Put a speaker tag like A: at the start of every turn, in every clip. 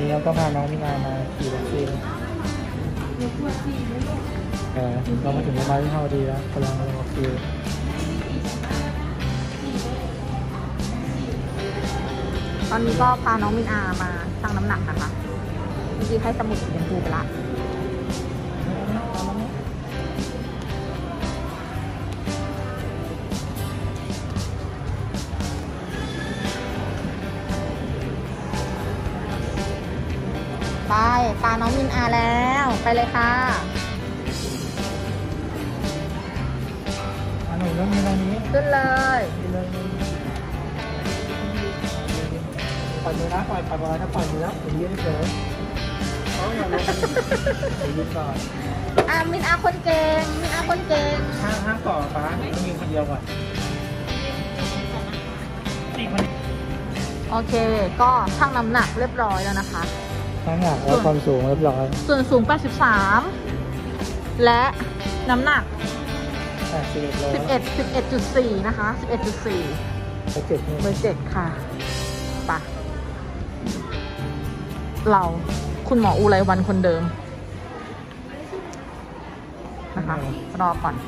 A: นี้เราก็พาน้องมินามาขี่รถซีเรามาถึงโรงพยาบาลที่เท่าดีแล้วกำลังรอคิว
B: ตอนนี้ก็พาน้องมินามาชั่งน้ำหนักนะคะเมื่อกี้ให้สมุดสีชมพูไปละไปตาน้องมินอาแล้วไปเลยค่ะ
A: หนูเริ่มมีตรงนี้
B: ขึ้นเลย
A: ปล่อยมือนะปล่อยถ้าปล่อยมือแล้วผมยืนเฉยเขาอย่าลงยืนก่อน
B: มินอาคนเก่งมินอาคนเก่ง
A: ห้ามต่อฟ้าต้องยืนคนเดียวก่อน
B: โอเคก็ชั่งน้ำหนักเรียบร้อยแล้วนะคะ
A: ชั่งน้ำหนักและความสูงเรียบร้อย
B: ส่วนสูง83และน้ำหนัก11.4นะคะ11.4เบอร์7ค่ะปะเราคุณหมออุไรวันคนเดิมนะคะรอก่อน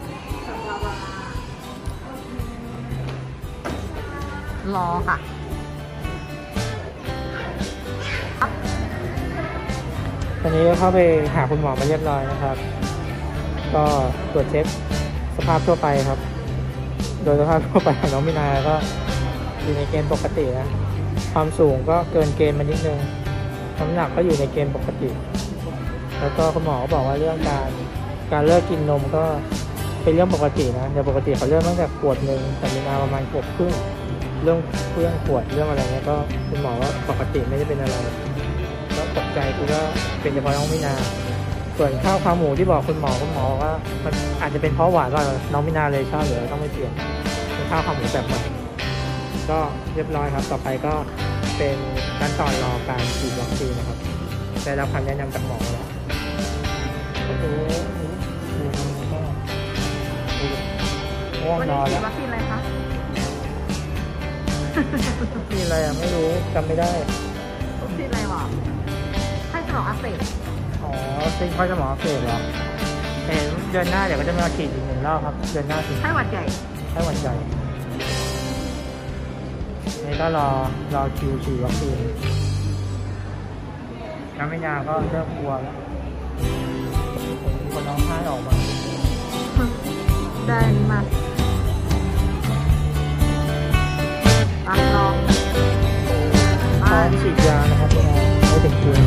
B: รอค่ะ
A: ตอนนี้ก็เข้าไปหาคุณหมอมาเรียบร้อยนะครับก็ตรวจเช็คสภาพทั่วไปครับโดยสภาพทั่วไปของน้องมินาก็อยู่ในเกณฑ์ปกตินะความสูงก็เกินเกณฑ์มานิดนึงน้ำหนักก็อยู่ในเกณฑ์ปกติแล้วก็คุณหมอก็บอกว่าเรื่องการเลิกกินนมก็เป็นเรื่องปกตินะแต่ปกติเขาเริ่มตั้งแต่ขวดนึงแต่มินาประมาณขวบครึ่งเรื่องเครื่องขวดเรื่องอะไรเงี้ยก็คุณหมอว่าปกติไม่ได้เป็นอะไรก็ตกใจคือว่าเป็นเฉพาะน้องมินาส่วนข้าวขาหมูที่บอกคุณหมอว่ามันอาจจะเป็นเพราะหวานก็น้องมินาเลยชอบหรือต้องไม่เปลี่ยนเป็นข้าวขาหมูแบบใหม่ก็เรียบร้อยครับต่อไปก็เป็นขั้นตอนรอการฉีดวัคซีนนะครับได้รับคำแนะนำจากหมอแล้ว
B: วันนี้ฉีดวัคซีนอะไรคะ
A: วัคซีนอะไรอ่ะไม่รู้จำไม่ได้
B: วัคซีนอะไรวะไข้สมองอักเสบ
A: ซึ่งไข้สมองอักเสบเหรอเดือนหน้าเดี๋ยวก็จะมาฉีดอีก1 รอบครับเดือนหน้า
B: ไข้หวัดใหญ่
A: นี่ก็รอคิวฉีดวัคซีนน้ำไม่นานก็เริ่มกลัวแล้วคนน้องไห้ออกมา
B: ได้นี่มาลอง
A: พร้อมฉีดยานะครับไม่ถึงคืน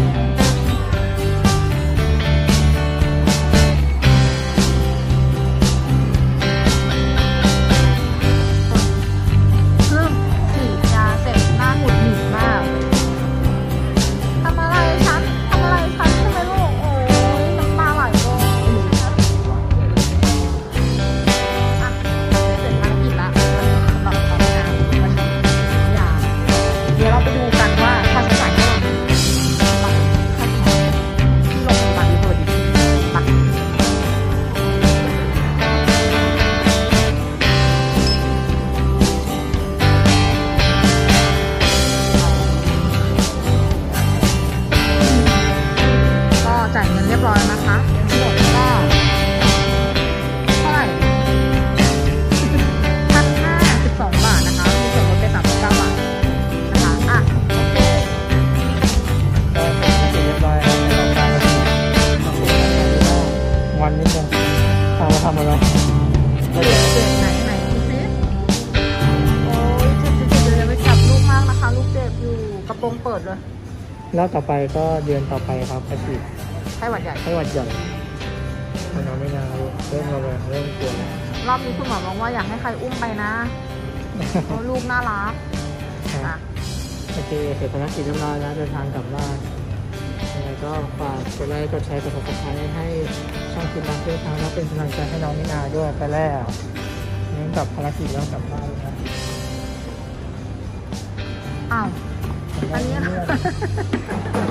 B: เปิดเลย
A: แล้วต่อไปก็เดือนต่อไปครับไปฉีด
B: ไข้หวัดใหญ่
A: น้องไม่นาเริ่มระแวงเริ่มกลัว
B: รอบนี้คุณหมอบอกว่าอยากให้ใครอุ้มไปนะเพราะลูกน่ารัก
A: โอเคเสร็จภารกิจเรียบร้อยแล้วเดินทางกลับบ้านยังไงก็ฝากกดไลค์กดแชร์กด Subscribe ให้ช่องคิดรักด้วยครับแล้วเป็นกำลังใจให้น้องมินาด้วยไปแล้วนี่กับภารกิจแล้วกลับบ้านครับ
B: อ้าวอันนี้